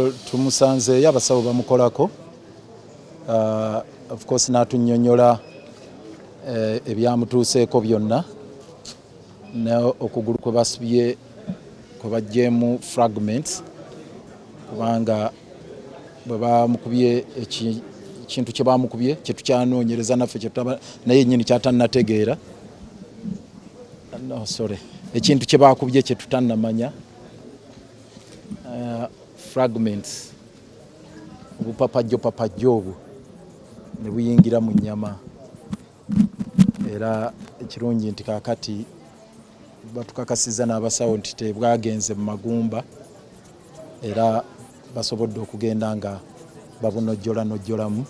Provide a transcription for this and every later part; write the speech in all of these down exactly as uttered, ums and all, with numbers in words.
Tumusanze y'abasawo bamukolako uh, of course n'atunnyonnyola uh, ebyamutuuseeko byonna ne okugulu kwe basibye kwe bajjeemu fragments kubanga bwe bamukubye ekintu kye bamukubye kye tukyanoonyereza naffe naye nnyini kyatannategeera no, sorry ekintu kye bakubye kye tutannamanya uh, fragments obupapajjo papajjo obwo ne buyingira mu nnyama era ekirungi nti kaakati batukakasiza n'abasawo nti tebwagenze mu magumba era basobodde okugenda nga babunojjola nojjolamu.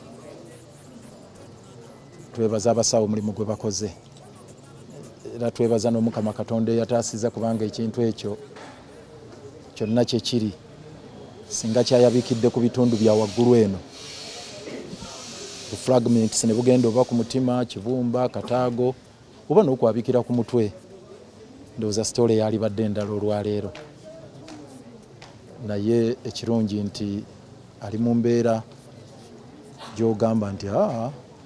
Twebaza abasawo omulimu gwe bakoze era twebaza n'Omukama Katonda eyataasiza kubanga ekintu ekyo kyonna kye kiri singa kyayabikidde ku bitundu bya waggulu eno fragments ne bugenda oba ku mutima, kibumba, kataago oba n'okwabikira ku mutwe. Ndowooza sitole yali badde endala olwaleero naye ekirungi nti ali mu mbeera gy'ogamba nti aa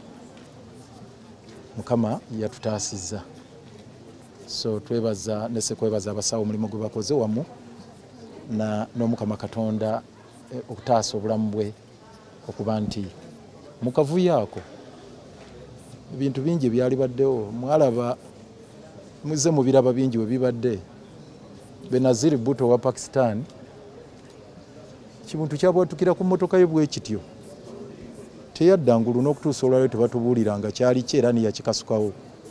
Mukama yatutaasizza. So twebaza ne sekwebaza abasawo omulimu gwe bakoze wamu na n'Omukama Katonda e, okutaasa obulamu bwe okuba nti mu kavuyo ako ebintu bingi byali baddewo mwalaba muze mu biraba bingi we bibadde. Benazir Bhutto wa Pakistan kibuntu kyabwatukira ku mmotoka ye bwe kityo teyadda ngulu n'okutuusa olwaleero tebatubuuliranga kyali kyera niyakikasukawo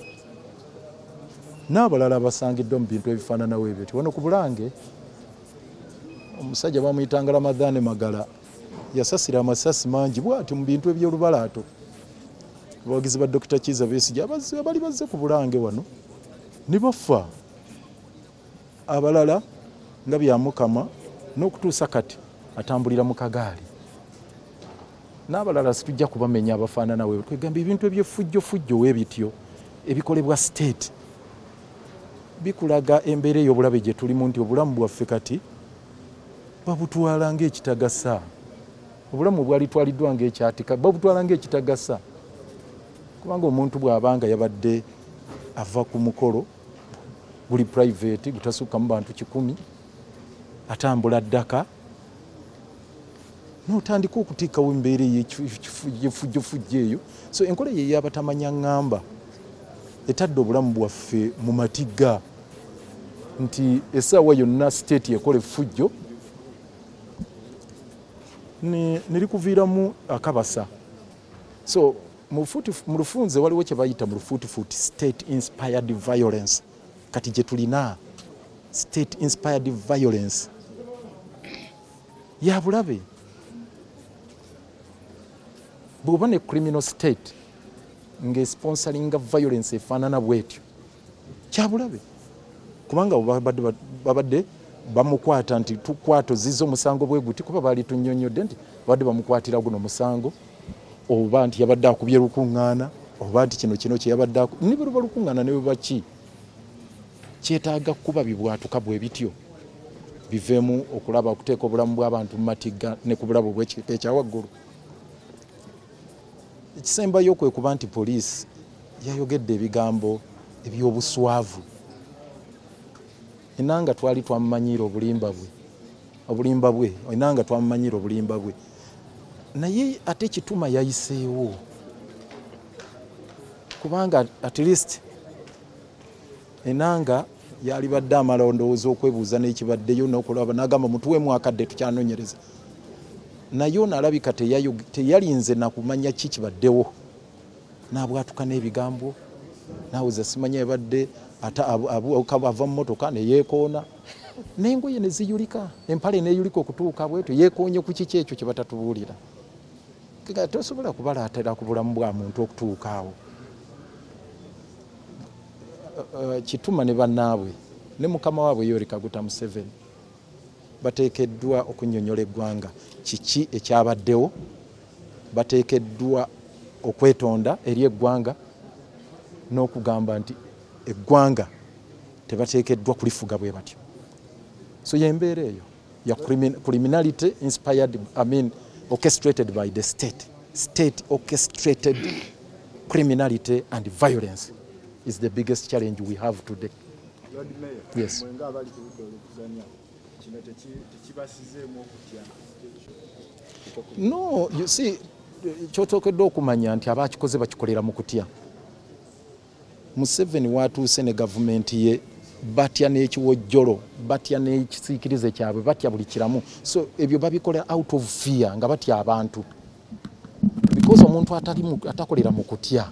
n'abalala basangiddwa mu bintu ebifaananawo ebyo. Wano ku Bulange omusajja bamuyitanga Ramadhan Magala yasasira amasasi mangi bw'ati mu bintu eby'olubalaato. Abawagizi ba Dokita Kizza Besigye abali bazze ku Bulange wano ne bafa abalala nga bya Mukama n'okutuusa kati atambulira mu kagaali n'abalala situjja kubamenya abafaananawe. Twegamba ebintu eby'effujjofujjo weebityo ebikolebwa state bikulaga embeera ey'obulabe gye tulimu nti obulamu bwaffe kati babutwala ng'ekitagasa. Obulamu bwali twaliddwa ng'ekyatika babutwala ng'ekitagasa kubanga omuntu bw'abanga yabadde ava ku mukolo guli private gutasukka mu bantu kikumi atambula ddaka n'otandika okutiikawo embeera ey'effujjofujjo eyo. So enkola ye y'abatamanya ŋŋamba etadde obulamu bwaffe mu matigga nti essaawa yonna state ekola effujjo nerikuviiramu akabasa. So mu lufunze waliwo kye bayita mu lufuutifuuti state inspired violence. Kati gye tulina state inspired violence ya bulabe. Bw'oba ne criminal state ng'esponsoringa violence efaanana bw'etyo kya bulabe kubanga babadde bamukwata nti tukwata zizo omusango bwe guti kuba baali tunnyonnyodde nti babadde bamukwatira guno musango oba nti yabadde akubye lukuŋŋaana oba nti kino kino kye yabadde ne bwe luba lukuŋŋaana ne bwe baki kyetaaga kuba bibwatuka bwe bityo biveemu okulaba okuteeka obulamu bw'abantu mu matigga ne ku bulabo bw'ekika ekyawaggulu. Ekisembayo kwe kuba nti poliisi yayogedde ebigambo eby'obuswavu enanga twali twamumanyiira obulimba bwe obulimba bwe enanga twamumanyiira obulimba bwe naye ate kituma yayiseewo kubanga at least enanga yali badde amala ndowooza okwebuuza n'ekibaddeyo n'okulaba n'agamba mutuwemu akadde tukyanoonyereza naye ono alabika teyalinze nakumanya ki kibaddewo n'abwatuka n'ebigambo nawuza simanya yabadde ava mu motoka neyeekoona n'engoye ne ziyulika empale neeyulika okutuuka bwetyo yeekoonye ku kiki ekyo kye batatubuulira. Tosobola kubalaatira ku bulamu bwa muntu okutuuka awo. Kituma ne bannaabwe ne mukama waabwe Yoweri Kaguta Museveni bateekeddwa okunnyonnyola eggwanga kiki ekyabaddewo, bateekeddwa okwetonda eri eggwanga n'okugamba nti eggwanga tebateekeddwa kulifuga bwe batyo. So yembeera eyo ya crimin criminality inspired, I mean, orchestrated by the state. State orchestrated criminality and violence is the biggest challenge we have today. Yes. No, you see, kyotokedde okumanya nti abakikoze bakikolera mu kutya. Museveni watuuse ne gavumenti ye batya n'ekiwojjolo, batya n'ekisiikirize kyabwe, batya buli kiramu. So ebyo babikola out of fear nga batya abantu. Because omuntu atali atakolera mu kutya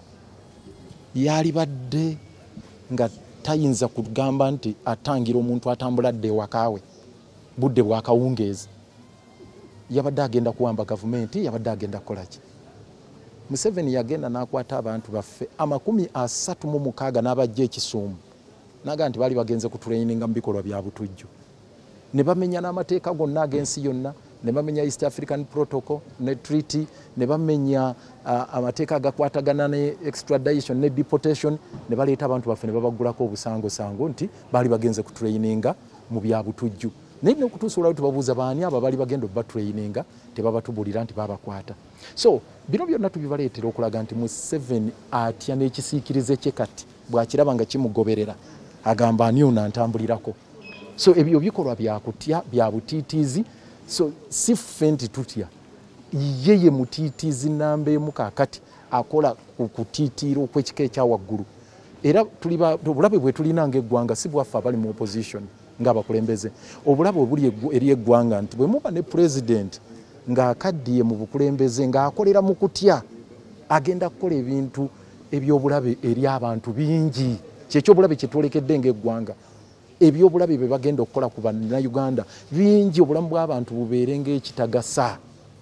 yali badde nga tayinza kugamba nti atangira omuntu atambuladde wakaawe budde bwakawungeezi. Yabadde agenda kuwamba gavumenti, yabadde agenda kukolaki. Museveni yagenda n'akwata abantu baffe amakumi asatu mu mukaaga n'abajja ekisuumu naga nti baali bagenze ku traininga mu bikolwa bya butujju. Ne bamenya n'amateeka gonna ag'ensi yonna, ne bamenya East African Protocol ne treaty, ne bamenya uh, amateeka agakwatagana ne extradition ne deportation, ne baleeta abantu baffe ne babagulako obusango sango nti baali bagenze ku traininga mu bya butujju. Naye n'okutuusa olwali tubabuuza baani abo baali bagenda obba traininga tebabatubulira nti babakwata. So bino byonna tubibaleetera okulaga nti Museveni atya n'ekisiikirize kye kati bw'akiraba nga kimugoberera agamba ani ono antambulirako. So ebyo bikolwa byakutya bya butiitiizi. So si ffe nti tutya, yeye mutiitiizi namba emu kaakati akola ku kutiitiira okw'ekika ekya waggulu. Era obulabe bwe tulina ng'eggwanga si bwaffe abali mu opposition ng'abakulembeze. Obulabe obuli eri eggwanga nti bwe muba ne president ng'akaddiye mu bukulembeze ng'akolera mu kutya agenda kukola ebintu eby'obulabe eri abantu bingi. Ky'ekyobulabe kye twolekedde ng'eggwanga. Ebyobulabe bye bagenda okukola ku bannayuganda bingi, obulamu bw'abantu bubeere ng'ekitagasa.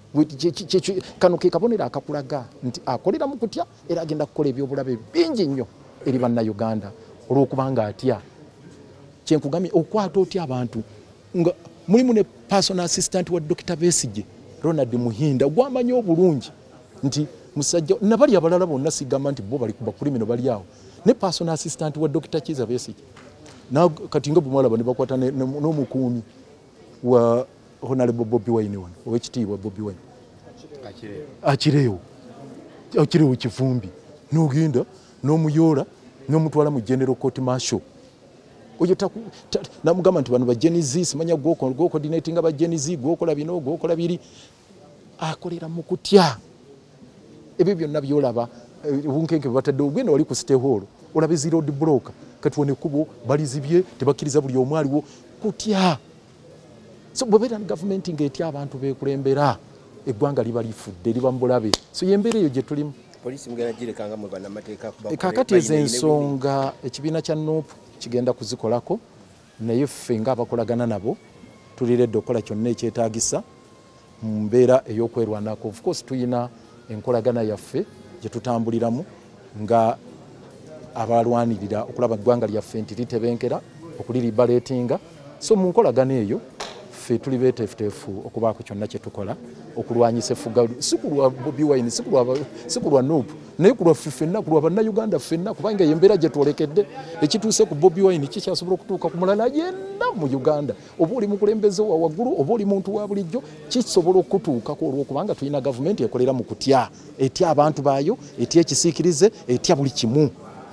Kano ke kabonero akakulaga nti akolera mu kutya era agenda kukola ebyobulabe bingi nnyo eri bannayuganda olw'okubanga atya. Kyenkugambye okwata otya abantu nga mulimu ne personal assistant wa Doctor Besigye Ronald Muhinda gwamanyi obulungi nti musajja nabali abalala bonna sigamba nti bo bali kuba criminal bali awo ne personal assistant wa Doctor Kiza Besigye na kati nga bumala bane bakwata n'omukuumi wa Honorable Bobi Wine wano owekitiibwa Bobi Wine akireewo akireewo kivumbi n'ogenda n'omuyoola n'omutwala mu General Court Martial. Oyo namugamba nti bano ba Genizi simanya go coordinating aba Genizi gwokola bino gwokola biri akolera mu kutya. Ebyo byonna byolaba bunkenke batadde ogwenda wali ku State Hall olabe zero road block katuone kubo balizibye tebakiriza buli omwaliwo kutya. So bwebera government ng'etya abantu bekulembera eggwanga liba lifudde liba mbulabe. So yembeera eyo gye tulimu. Polisi mugenda girekanga mu bannamateeka kuba kakati ezo ensonga ekibiina kya N O P kigenda kuzikolako naye ffe ng'abakolagana nabo tuliredde okukola kyonna ekyetaagisa mu mbeera ey'okwerwanako. Of course tuyina enkolagana yaffe gye tutambuliramu nga abalwanirira okulaba eggwanga lyaffe nti litebenkera okuliribaleetinga. So mu nkolagana eyo ffe tuli beeteefuteefu okubaako kyonna kye tukola okulwanyisa effuga si ku lwa Bobi Wine si ku lwa N O P naye ku lwaffe ffenna ku lwa bannayuganda ffenna kubanga embeera gye twolekedde ekituuse ku Bobi Wine kikyasobola okutuuka ku mulala yenna mu Uganda oba oli mukulembeze wa waggulu oba oli muntu wa bulijjo kisobola okutuukako olw'okubanga tulina gavumenti ekolera mu kutya etya abantu baayo etya ekisiikirize etya buli kimu.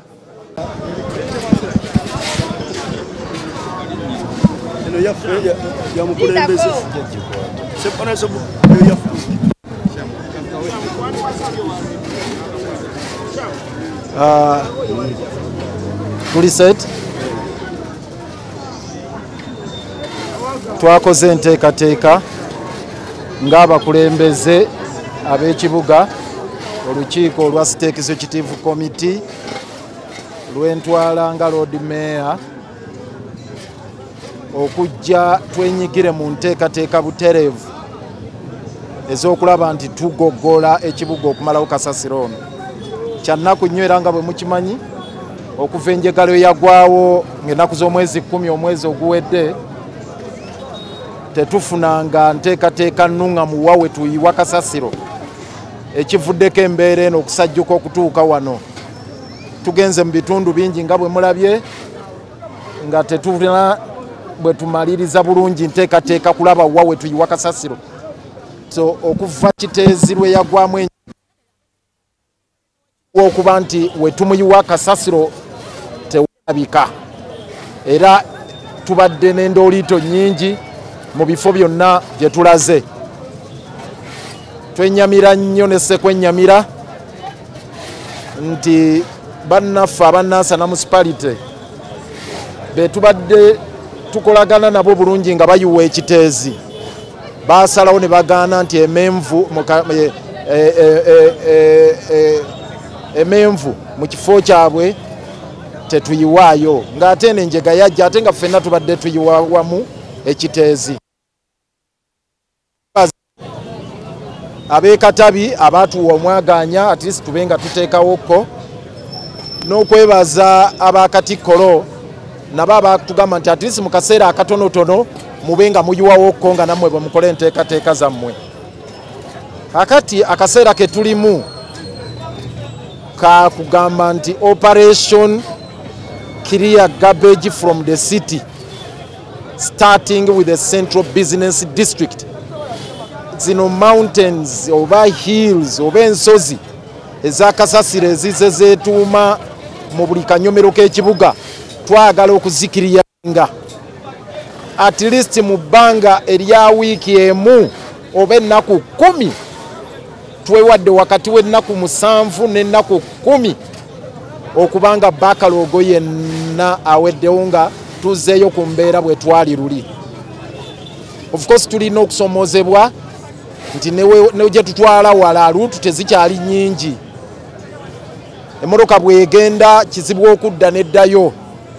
Ya mukulembeze sepana sabu ya ah tuli set twakoze enteekateeka ng'abakulembeze ab'ekibuga olukiiko olwa State Executive Committee lw'entwala nga Lord Mayor okujja twenyigire mu nteekateeka butereevu ez'okulaba nti tugogola ekibuga okumalawo kasasiro ono. Kyannaku nnyo era nga bwe mukimanyi okuva enjegalo eyagwawo ng'ennaku z'omwezi kkumi omwezi oguwedde tetufunanga nteekateeka nnungamu wa we tuyiwa kasasiro ekivuddeko embeera eno okusajjuka okutuuka wano. Tugenze mu bitundu bingi nga bwe mulabye nga tetulina bwe tumaliriza bulungi nteekateeka kulaba wa we tuyiwa kasasiro so okuva Kiteezi lwe yagwamu enjiri okuba nti we tumuyiwa kasasiro tewalabika era tubadde n'endooliito nnyingi mu bifo byonna gye tulaze twenyamira nnyo ne ssekwenyamira nti bannaffe abannansa municipality be tubadde tukolagana nabo bulungi nga bayiwa Ekiteezi baasalawo ne bagaana nti emenvu emenvu mu kifo kyabwe tetuyiwaayo ng'ate n'enjega yajja ate nga ffenna tubadde tuyiwa wamu Ekiteezi ab'Ekatabi abaatuwa omwaganya at least tube nga tuteekawokko n'okwebaza ab'Akatikkolo nabo abatugamba nti at least mu kaseera akatonotono mube nga muyiwawokko nga nammwe bwe mukola enteekateeka zammwe kakati akaseera ke tulimu ka kugamba nti operation clear garbage from the city starting with the central business district zino mountains oba hills oba ensozi ezakasasiro ezize zeetuuma mu buli kanyomero k'ekibuga twagala okuzikiriyanga at least mu bbanga erya wiiki emu oba ennaku kumi twewadde wakati w'ennaku musanvu n'ennaku kumi okubanga bakaloogo yenna aweddewo nga tuzzeeyo ku mbeera bwe twali luli of course tulina okusomoozebwa nti ne gye tutwala wala luutu tezikyali nnyingi emmotoka bw'egenda kizibu okudda n'eddayo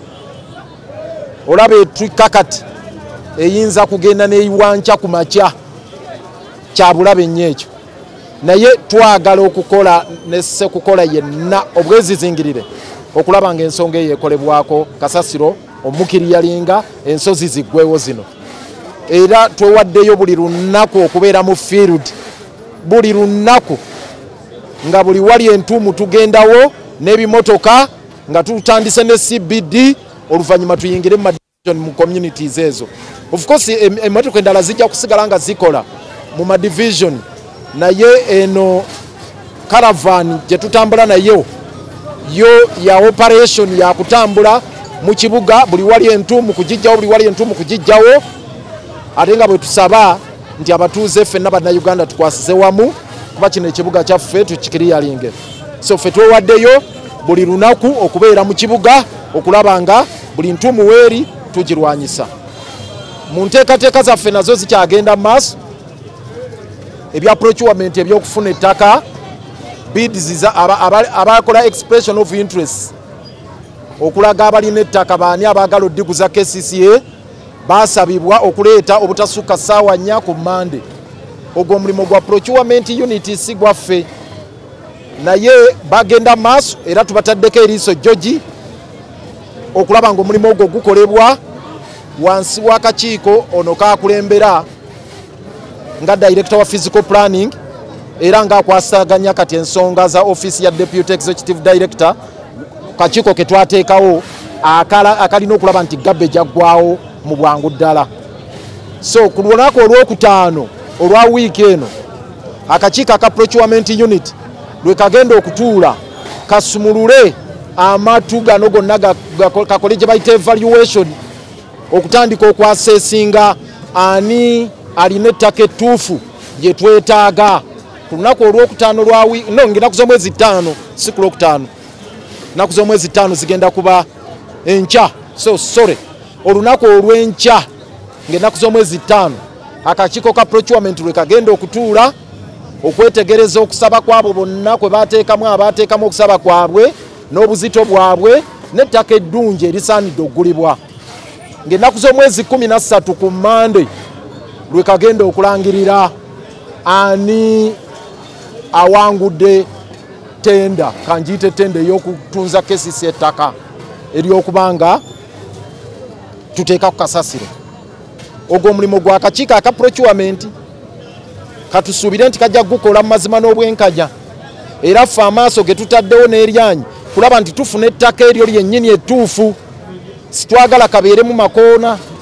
olaba etukakati eyinza kugenda n'eyiwanca ku makya kyabulabe nnyo ekyo naye twagala okukola nesse kukola yenna obwezizingirire okulaba nga ensonga eyo ekolebwako kasasiro omukiriyalinga ensozi ziggwewo zino era twewaddeyo buli lunaku okubeera mu field buli lunaku nga buli wali entuumu tugendawo n'ebimotoka nga tutandise ne C B D oluvannyuma tuyingire mu madivision mu communities ezo of course emmotoka endala zijja kusigala nga zikola mu madivision naye eno caravan gye tutambula nayo yo ya operation ya kutambula mu kibuga buli wali entuumu kugijjawo buli wali entuumu kugijjawo ate nga bwe tusaba nti abatuuze ffenna bannayuganda tukwasize wamu kuba kino ekibuga kyaffe tukikiriyalinge so ffe twewaddeyo buli lunaku okubeera mu kibuga okulaba nga buli ntuumu weeri tugirwanyisa mu nteekateeka zaffe nazo zikyagenda mu maaso ebya procurement ebyokufuna ettaka bids abakola expression of interest okulaga abalina ettaka baani abaagala oddiguza K C C A basabibwa okuleeta obutasukka ssaawa nnya ku Mande ogwo omulimu gwa procurement unit si gwaffe naye bagenda maaso era tubataddeko eriiso George okulaba nga omulimu ogwo gukolebwa wansi w'akakiiko ono kaakulembera nga director wa physical planning era nga akwasaganya kati ensonga za office ya deputy executive director kakiiko ke twateekawo akalina okulaba nti garbage aggwawo mu bwangu ddala so ku lunaku olwokutaano olwa wiiki eno akakiiko aka procurement unit lwe kagenda okutuula kasumulule amatu gano gonna kakole gye bayita evaluation okutandika okwaseesinga ani alina ettaka ettuufu gye twetaaga ku lunaku olwokutaano lwa wiiki no ng'ennaku z'omwezi ttaano si ku lwokutaano ennaku z'omwezi ttaano zigenda kuba enkya so sorry olunaku olw'enkya ng'ennaku z'omwezi ttaano akakiiko ka procurement lwe kagenda okutuula okwetegereza okusaba kwabo bonna kwe baateekamu abaateekamu okusaba kwabwe n'obuzito bwabwe n'ettaka eddungi erisaanidde okugulibwa ng'ennaku z'omwezi kumi na ssatu ku Mande lwe kagenda okulangirira ani awangudde tenda kanjiyite tenda ey'okutunza K C C A ettaka ery'okubanga tuteeka ku kasasiro ogwo omulimu gwa kakiiko aka procurement katusuubire nti kajja gukola mu mazima n'obwenkanya era ffe amaaso ge tutaddewo n'eryanyi kulaba nti tufuna ettaka eryo lyennyini ettuufu sitwagala kabeere mu makoona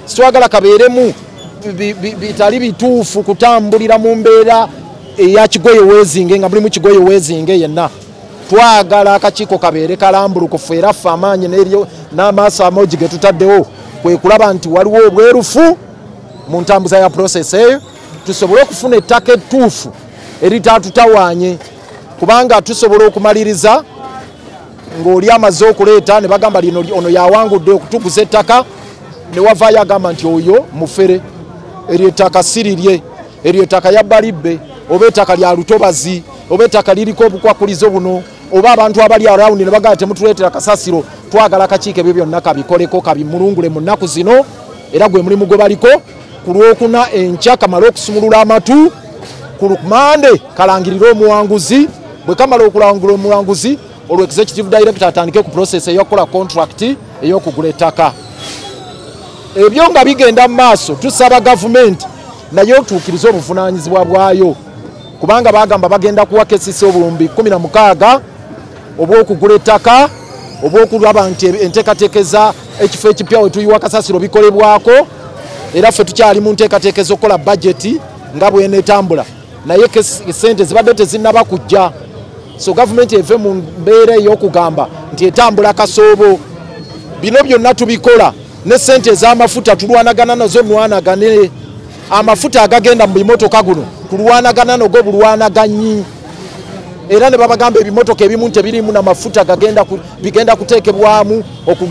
twagala kabeeremu bitali bituufu kutambulira mu mbeera eya kigoye weezinge nga mulimu kigoye weezinge yenna. Twagala akakiiko kabeere kalambulukufu era ffe amaanyi n'amaaso amoogi ge tutaddewo kwe kulaba nti waliwo obwerufu mu ntambuza ya process eyo tusobole okufuna ettaka ettuufu eritaatutawaanye, kubanga tusobola okumaliriza ng'oli amaze okuleeta ne bagamba lino ono yawangudde okutuguza ettaka ne wavaayo agamba nti oyo mufere, eryo ettaka sirirye, eryo ettaka yabba libbe, oba ettaka lya lutobazi, oba ettaka liriko obukwakulizo buno, oba abantu abali arawundi ne bagamba temutuleetera kasasiro. Twagala akakiiko ebyo byonna kabikoleko kabimulungule mu nnaku zino, era gwe mulimu gwe baliko. Ku lwokuna enkya kamala okusumulula amatu, ku Mande kalangirire omuwanguzi, bwe kamala okulangula omuwanguzi olwo executive director atandike ku process eyokukola contract ey'okugula ettaka. Ebyo nga bigenda mu maaso tusaba gavumenti naye otuukirize obuvunaanyizibwa bwayo, kubanga bagamba bagenda kuwa kesisi obulumbi kumi na mukaaga obw'okugula ettaka, obw'okulaba nti enteekateekeza ekifo ekipya we tuyiwa kasasiro bikolebwako, era ffe tukyali mu nteekateekeza okukola bajeti nga bw'eneetambula, naye sente zibadde tezinnaba kujja. So gavumenti eve mu mbeera ey'okugamba nti etambula kasoobo. Bino byonna tubikola ne sente ez'amafuta tulwanagana nazo mulwanagane. Amafuta agagenda mu bimotoka guno tulwanagana nogo bulwanaganyi, era ne babagamba ebimotoka ebimu nti birimu n'amafuta gagenda bigenda kuteekebwamu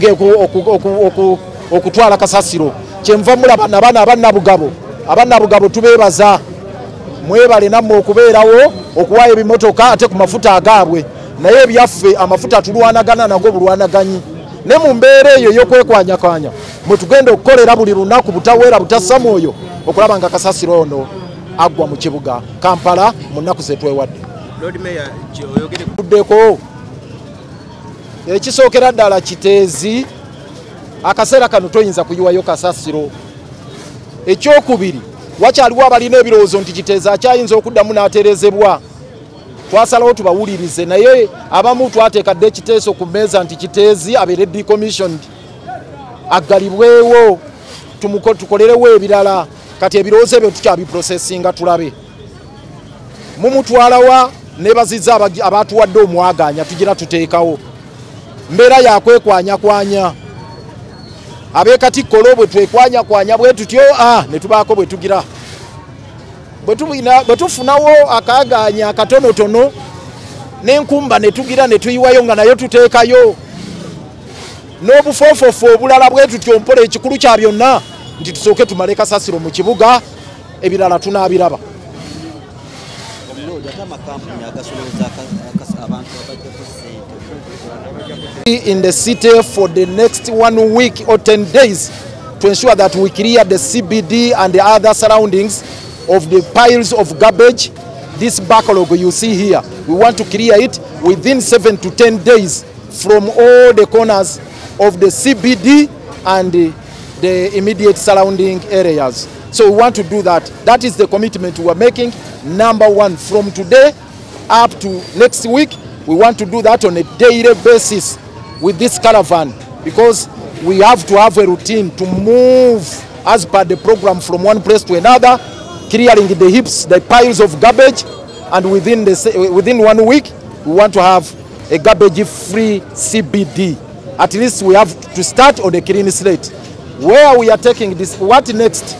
okutwala kasasiro. Kyenva mulaba n'abaana abannabugabo abannabugabo tubeebaza, mwebale nammwe okubeerawo okuwaayo ebimotoka ate ku mafuta agaabwe, naye ebyaffe amafuta tulwanagana nago bulwanaganyi. Ne mu mbeera eyo ey'okwekwanyakanya mwe tugenda okukolera buli lunaku butaweera butassa mwoyo okulaba nga kasasiro ono agwa mu kibuga Kampala mu nnaku ze twewadde. Tuddeko ekisookera ddala Kiteezi, akaseera kano toyinza kuyiwayo kasasiro. Ekyokubiri, wakyaliwo abalina ebirowoozo nti Kiteezi akyayinza okuddamu n'atereezebwa. Twasalawo tubawulirize, naye abamu twateekadde ekiteeso ku mmeeza nti Kiteezi abeere decommissioned, aggalibwewo tukolerewo ebirala. Kati ebirowoozo ebyo tukyabiprocesinga tulabe. Mumutwalawa nebaziza abatuwadde omwaganya tugira tuteekawo. Mbeera yakwekwanyakwanya. Ab'ekatikkolo bwe twekwanyakwanya bwe tutyo ah, ne tubaako bwe tugira. Bwe tufunawo akaaganya akatonotono n'enkumba ne tugira ne tuyiwayo nga nayo tuteekayo. N'obufoofofu obulala bwe tutyo mpola ekikulu kya byonna nti tusooke tumale kasasiro mu kibuga, ebirala tunaabiraba. In the city for the next one week or ten days to ensure that we clear the C B D and the other surroundings of the piles of garbage. This backlog you see here, we want to clear it within seven to ten days from all the corners of the C B D and the, the immediate surrounding areas. So we want to do that. That is the commitment we are making. Number one, from today up to next week, we want to do that on a daily basis with this caravan, because we have to have a routine to move as per the program from one place to another, clearing the heaps, the piles of garbage, and within the within one week we want to have a garbage-free C B D. At least we have to start on a clean slate. Where we are taking this, what next?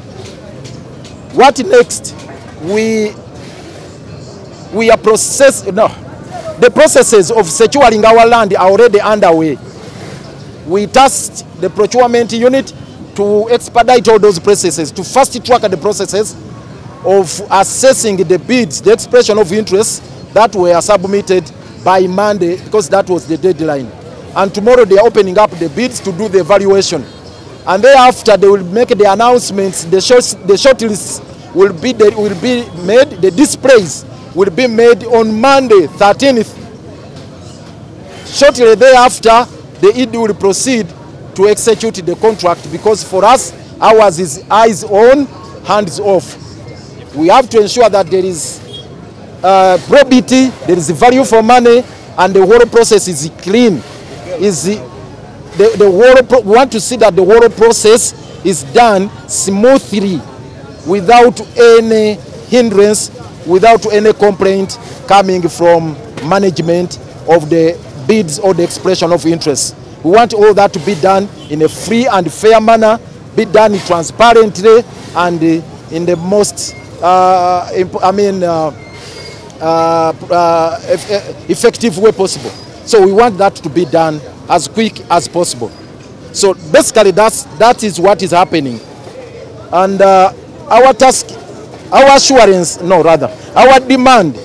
What next? We we are process no. The processes of securing our land are already underway. We tasked the procurement unit to expedite all those processes, to fast track the processes of assessing the bids, the expression of interest that were submitted by Monday, because that was the deadline. And tomorrow they are opening up the bids to do the evaluation. And thereafter they will make the announcements. The short, the short lists will be, the, will be made, the displays will be made on Monday, thirteenth. Shortly thereafter, the E D will proceed to execute the contract, because for us, ours is eyes on, hands off. We have to ensure that there is uh, probity, there is value for money, and the whole process is clean. Is the, the, the whole pro we want to see that the whole process is done smoothly without any hindrance, without any complaint coming from management of the bids or the expression of interest. We want all that to be done in a free and fair manner, be done transparently and in the most, uh, I mean, uh, uh, uh, effective way possible. So we want that to be done as quick as possible. So basically that's, that is what is happening. And uh, our task, our assurance, no rather, our demand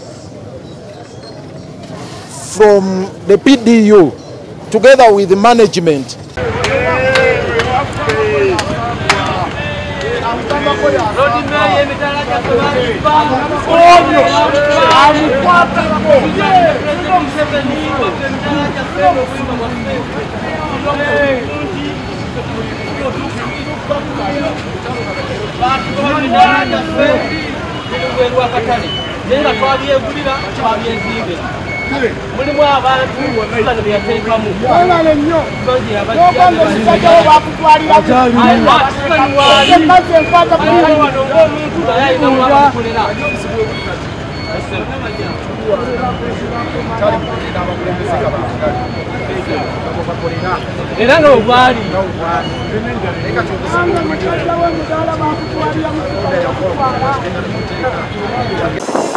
from the P D U together with the management mulimu abantu bano byateekamu era n'obwali